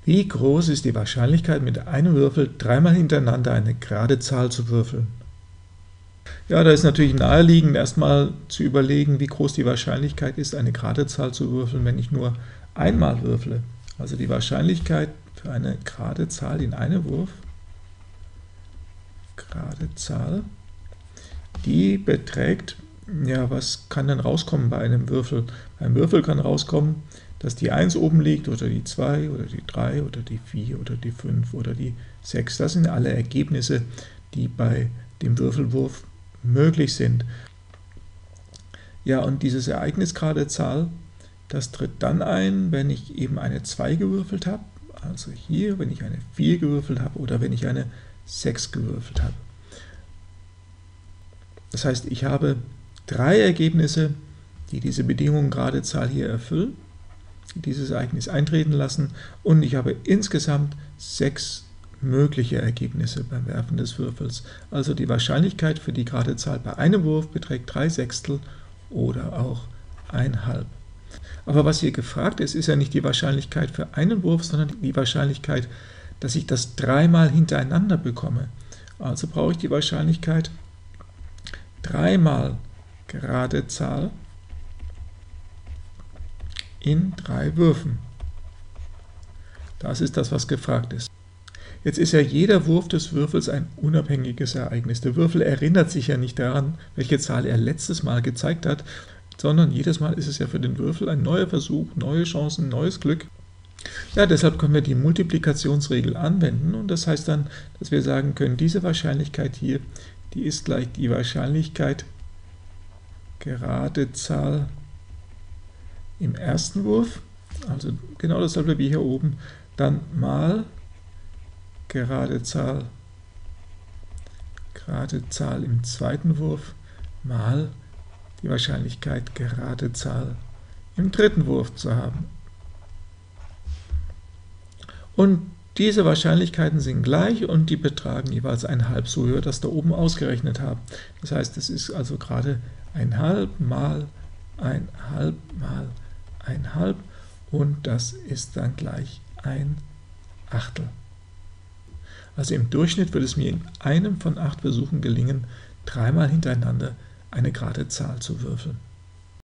Wie groß ist die Wahrscheinlichkeit, mit einem Würfel dreimal hintereinander eine gerade Zahl zu würfeln? Ja, da ist natürlich naheliegend, erstmal zu überlegen, wie groß die Wahrscheinlichkeit ist, eine gerade Zahl zu würfeln, wenn ich nur einmal würfle. Also die Wahrscheinlichkeit für eine gerade Zahl in einem Wurf, gerade Zahl, die beträgt, ja, was kann denn rauskommen bei einem Würfel? Beim Würfel kann rauskommen, dass die 1 oben liegt, oder die 2, oder die 3, oder die 4, oder die 5, oder die 6. Das sind alle Ergebnisse, die bei dem Würfelwurf möglich sind. Ja, und dieses Ereignis gerade Zahl, das tritt dann ein, wenn ich eben eine 2 gewürfelt habe, also hier, wenn ich eine 4 gewürfelt habe oder wenn ich eine 6 gewürfelt habe. Das heißt, ich habe 3 Ergebnisse, die diese Bedingung gerade Zahl hier erfüllen, die dieses Ereignis eintreten lassen, und ich habe insgesamt 6 mögliche Ergebnisse beim Werfen des Würfels. Also die Wahrscheinlichkeit für die gerade Zahl bei einem Wurf beträgt 3/6 oder auch 1/2. Aber was hier gefragt ist, ist ja nicht die Wahrscheinlichkeit für einen Wurf, sondern die Wahrscheinlichkeit, dass ich das dreimal hintereinander bekomme. Also brauche ich die Wahrscheinlichkeit 3 mal gerade Zahl in 3 Würfen. Das ist das, was gefragt ist. Jetzt ist ja jeder Wurf des Würfels ein unabhängiges Ereignis. Der Würfel erinnert sich ja nicht daran, welche Zahl er letztes Mal gezeigt hat, sondern jedes Mal ist es ja für den Würfel ein neuer Versuch, neue Chancen, neues Glück. Ja, deshalb können wir die Multiplikationsregel anwenden, und das heißt dann, dass wir sagen können, diese Wahrscheinlichkeit hier, die ist gleich die Wahrscheinlichkeit gerade Zahl im ersten Wurf, also genau dasselbe wie hier oben, dann mal gerade Zahl im zweiten Wurf mal die Wahrscheinlichkeit gerade Zahl im dritten Wurf zu haben. Und diese Wahrscheinlichkeiten sind gleich und die betragen jeweils 1/2, so wie wir das da oben ausgerechnet haben. Das heißt, es ist also gerade 1/2 mal 1/2 mal 1/2 und das ist dann gleich 1/8. Also im Durchschnitt wird es mir in einem von 8 Versuchen gelingen, dreimal hintereinander eine gerade Zahl zu würfeln.